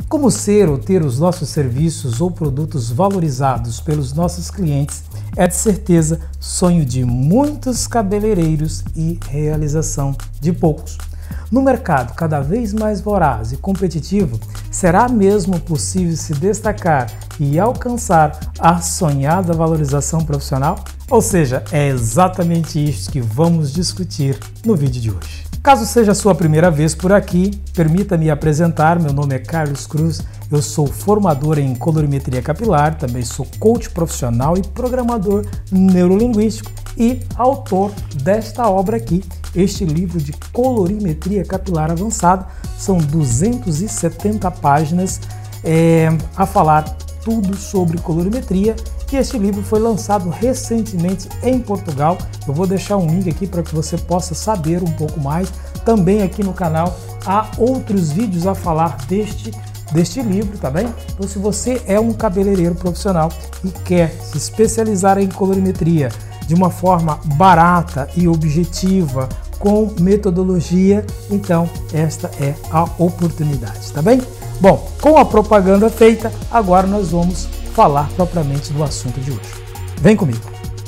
Como ser ou ter os nossos serviços ou produtos valorizados pelos nossos clientes é de certeza sonho de muitos cabeleireiros e realização de poucos. No mercado cada vez mais voraz e competitivo, será mesmo possível se destacar e alcançar a sonhada valorização profissional? Ou seja, é exatamente isso que vamos discutir no vídeo de hoje. Caso seja a sua primeira vez por aqui, permita-me apresentar. Meu nome é Carlos Cruz, eu sou formador em colorimetria capilar, também sou coach profissional e programador neurolinguístico e autor desta obra aqui, este livro de colorimetria capilar avançada. São 270 páginas a falar tudo sobre colorimetria. E este livro foi lançado recentemente em Portugal. Eu vou deixar um link aqui para que você possa saber um pouco mais. Também aqui no canal há outros vídeos a falar deste livro, tá bem? Então, se você é um cabeleireiro profissional e quer se especializar em colorimetria de uma forma barata e objetiva, com metodologia, então esta é a oportunidade, tá bem? Bom, com a propaganda feita, agora nós vamos falar propriamente do assunto de hoje. Vem comigo!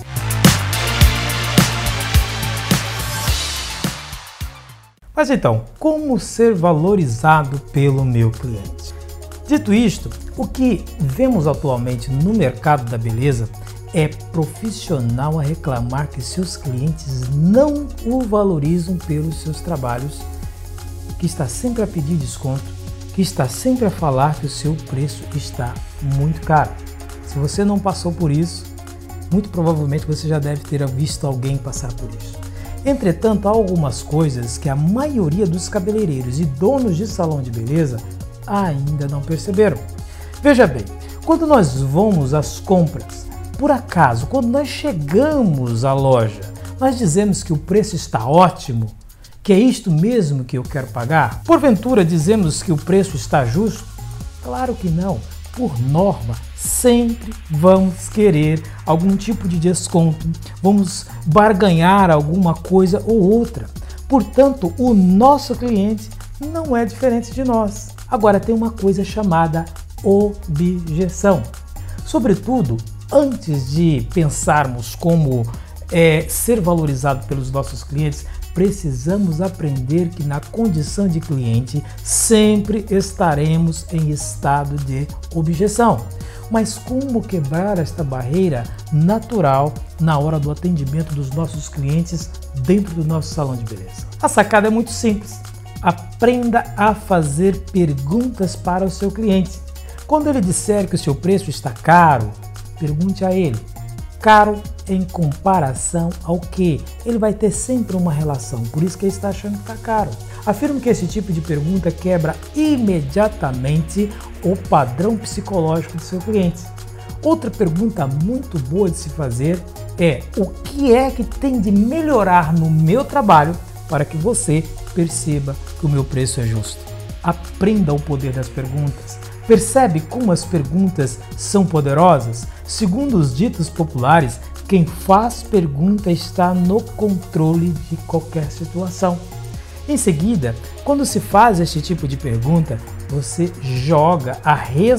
Mas então, como ser valorizado pelo meu cliente? Dito isto, o que vemos atualmente no mercado da beleza é profissional a reclamar que seus clientes não o valorizam pelos seus trabalhos, que está sempre a pedir desconto, que está sempre a falar que o seu preço está muito caro. Se você não passou por isso, muito provavelmente você já deve ter visto alguém passar por isso. Entretanto, há algumas coisas que a maioria dos cabeleireiros e donos de salão de beleza ainda não perceberam. Veja bem, quando nós vamos às compras, por acaso, quando nós chegamos à loja, nós dizemos que o preço está ótimo, que é isto mesmo que eu quero pagar? Porventura dizemos que o preço está justo? Claro que não. Por norma, sempre vamos querer algum tipo de desconto, vamos barganhar alguma coisa ou outra. Portanto, o nosso cliente não é diferente de nós. Agora, tem uma coisa chamada objeção. Sobretudo, antes de pensarmos como ser valorizado pelos nossos clientes, precisamos aprender que na condição de cliente sempre estaremos em estado de objeção. Mas como quebrar esta barreira natural na hora do atendimento dos nossos clientes dentro do nosso salão de beleza? A sacada é muito simples. Aprenda a fazer perguntas para o seu cliente. Quando ele disser que o seu preço está caro, pergunte a ele: caro em comparação ao que? Ele vai ter sempre uma relação, por isso que ele está achando que está caro. Afirmo que esse tipo de pergunta quebra imediatamente o padrão psicológico do seu cliente. Outra pergunta muito boa de se fazer é: o que é que tem de melhorar no meu trabalho para que você perceba que o meu preço é justo? Aprenda o poder das perguntas. Percebe como as perguntas são poderosas? Segundo os ditos populares, quem faz pergunta está no controle de qualquer situação. Em seguida, quando se faz este tipo de pergunta, você joga a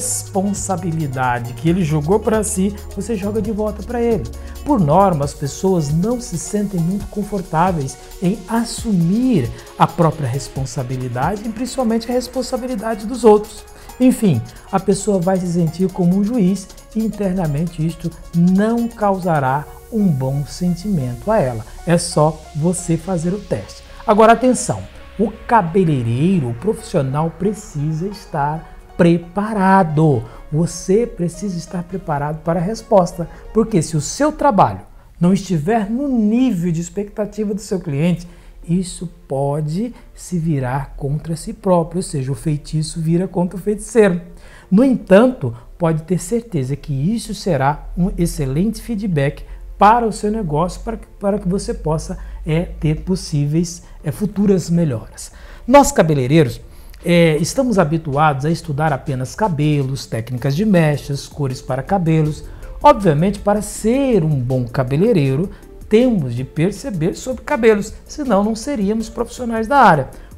responsabilidade que ele jogou para si, você joga de volta para ele. Por norma, as pessoas não se sentem muito confortáveis em assumir a própria responsabilidade e principalmente a responsabilidade dos outros. Enfim, a pessoa vai se sentir como um juiz e internamente isto não causará um bom sentimento a ela. É só você fazer o teste. Agora atenção, o cabeleireiro, o profissional precisa estar preparado. Você precisa estar preparado para a resposta, porque se o seu trabalho não estiver no nível de expectativa do seu cliente, isso pode se virar contra si próprio, ou seja, o feitiço vira contra o feiticeiro. No entanto, pode ter certeza que isso será um excelente feedback para o seu negócio, para que você possa ter possíveis futuras melhoras. Nós cabeleireiros estamos habituados a estudar apenas cabelos, técnicas de mechas, cores para cabelos. Obviamente, para ser um bom cabeleireiro, temos de perceber sobre cabelos, senão não seríamos profissionais da área.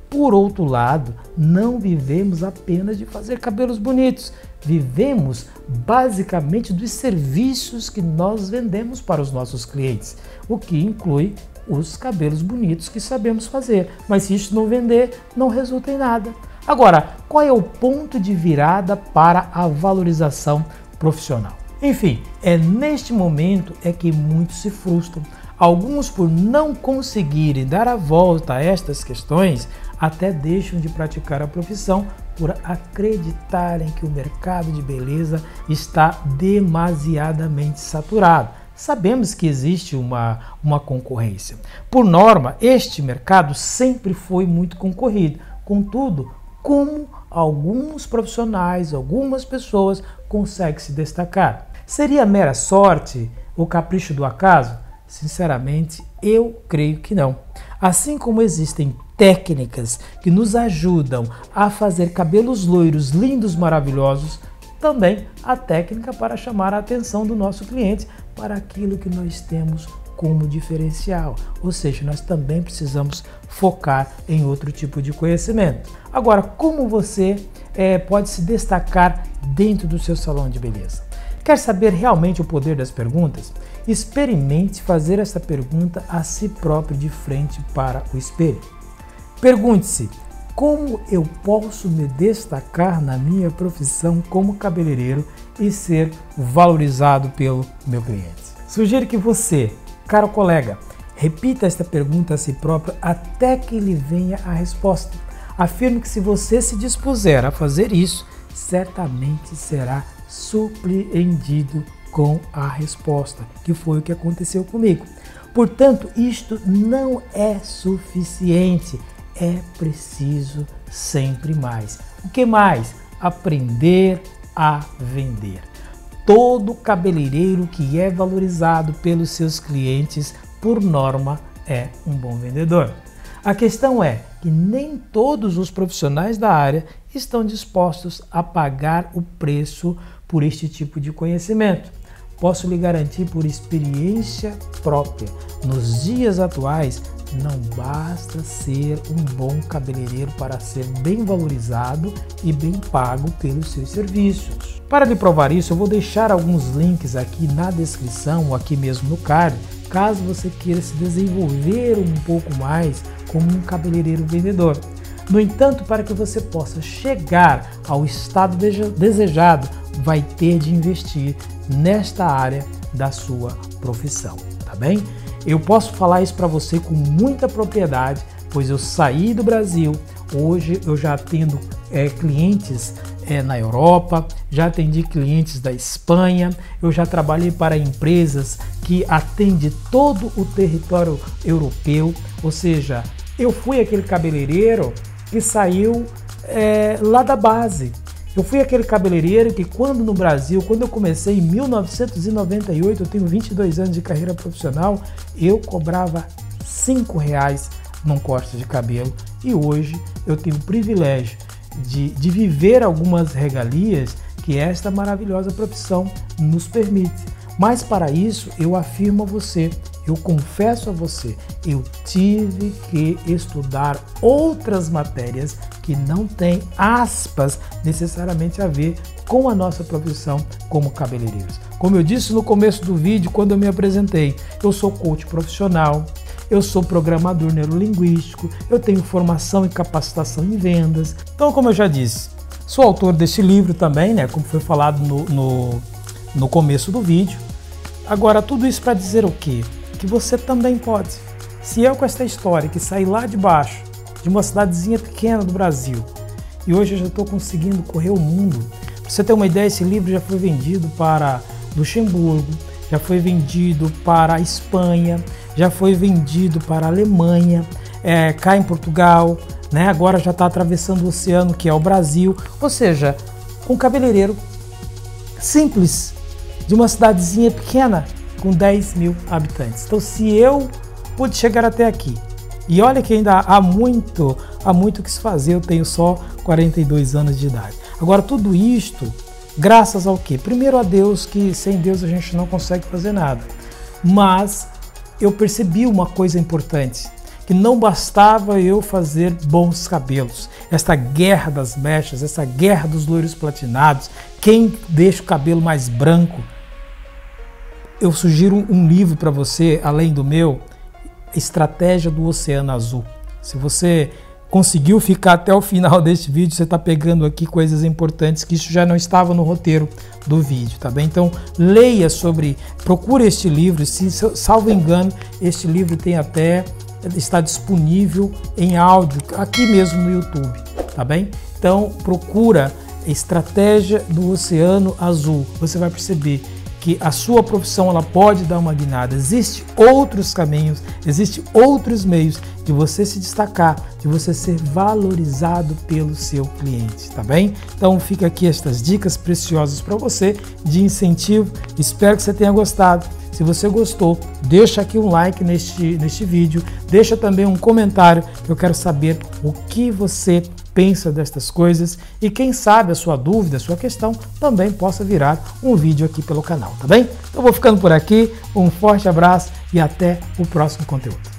Por outro lado, não vivemos apenas de fazer cabelos bonitos, vivemos basicamente dos serviços que nós vendemos para os nossos clientes, o que inclui os cabelos bonitos que sabemos fazer, mas se isso não vender, não resulta em nada. Agora, qual é o ponto de virada para a valorização profissional? Enfim, é neste momento é que muitos se frustram. Alguns, por não conseguirem dar a volta a estas questões, até deixam de praticar a profissão por acreditarem que o mercado de beleza está demasiadamente saturado. Sabemos que existe uma concorrência. Por norma, este mercado sempre foi muito concorrido. Contudo, como alguns profissionais, algumas pessoas conseguem se destacar? Seria mera sorte ou capricho do acaso? Sinceramente, eu creio que não. Assim como existem técnicas que nos ajudam a fazer cabelos loiros, lindos, maravilhosos, também a técnica para chamar a atenção do nosso cliente para aquilo que nós temos como diferencial. Ou seja, nós também precisamos focar em outro tipo de conhecimento. Agora, como você pode se destacar dentro do seu salão de beleza? Quer saber realmente o poder das perguntas? Experimente fazer essa pergunta a si próprio de frente para o espelho. Pergunte-se: como eu posso me destacar na minha profissão como cabeleireiro e ser valorizado pelo meu cliente? Sugiro que você, caro colega, repita esta pergunta a si próprio até que lhe venha a resposta. Afirmo que se você se dispuser a fazer isso, certamente será surpreendido com a resposta, que foi o que aconteceu comigo. Portanto, isto não é suficiente, é preciso sempre mais. O que mais? Aprender a vender. Todo cabeleireiro que é valorizado pelos seus clientes, por norma, é um bom vendedor. A questão é que nem todos os profissionais da área estão dispostos a pagar o preço por este tipo de conhecimento. Posso lhe garantir por experiência própria, nos dias atuais, não basta ser um bom cabeleireiro para ser bem valorizado e bem pago pelos seus serviços. Para lhe provar isso, eu vou deixar alguns links aqui na descrição ou aqui mesmo no card, caso você queira se desenvolver um pouco mais como um cabeleireiro vendedor. No entanto, para que você possa chegar ao estado desejado, vai ter de investir nesta área da sua profissão, tá bem? Eu posso falar isso para você com muita propriedade, pois eu saí do Brasil, hoje eu já atendo clientes na Europa, já atendi clientes da Espanha, eu já trabalhei para empresas que atendem todo o território europeu, ou seja, eu fui aquele cabeleireiro que saiu lá da base. Eu fui aquele cabeleireiro que quando eu comecei em 1998, eu tenho 22 anos de carreira profissional, eu cobrava R$5 num corte de cabelo e hoje eu tenho o privilégio de viver algumas regalias que esta maravilhosa profissão nos permite. Mas para isso eu afirmo a você, eu confesso a você, eu tive que estudar outras matérias que não têm aspas necessariamente a ver com a nossa profissão como cabeleireiros. Como eu disse no começo do vídeo, quando eu me apresentei, eu sou coach profissional, eu sou programador neurolinguístico, eu tenho formação e capacitação em vendas. Então, como eu já disse, sou autor deste livro também, né, como foi falado no começo do vídeo. Agora, tudo isso para dizer o quê? Que você também pode. Se eu com esta história que saí lá de baixo, de uma cidadezinha pequena do Brasil, e hoje eu já estou conseguindo correr o mundo. Para você ter uma ideia, esse livro já foi vendido para Luxemburgo, já foi vendido para a Espanha, já foi vendido para a Alemanha, cá em Portugal, né? Agora já está atravessando o oceano, que é o Brasil. Ou seja, um cabeleireiro simples, de uma cidadezinha pequena, com 10 mil habitantes. Então, se eu pude chegar até aqui, e olha que ainda há muito que se fazer, eu tenho só 42 anos de idade. Agora, tudo isto, graças ao quê? Primeiro a Deus, que sem Deus a gente não consegue fazer nada. Mas eu percebi uma coisa importante, que não bastava eu fazer bons cabelos. Esta guerra das mechas, essa guerra dos loiros platinados, quem deixa o cabelo mais branco. Eu sugiro um livro para você, além do meu, Estratégia do Oceano Azul. Se você conseguiu ficar até o final deste vídeo, você está pegando aqui coisas importantes que isso já não estava no roteiro do vídeo, tá bem? Então leia sobre, procure este livro, se salvo engano, este livro está disponível em áudio aqui mesmo no YouTube, tá bem? Então procura Estratégia do Oceano Azul, você vai perceber que a sua profissão ela pode dar uma guinada. Existem outros caminhos, existem outros meios de você se destacar, de você ser valorizado pelo seu cliente, tá bem? Então fica aqui estas dicas preciosas para você de incentivo. Espero que você tenha gostado. Se você gostou, deixa aqui um like neste vídeo, deixa também um comentário, que eu quero saber o que você pensa destas coisas e quem sabe a sua dúvida, a sua questão também possa virar um vídeo aqui pelo canal, tá bem? Então vou ficando por aqui, um forte abraço e até o próximo conteúdo.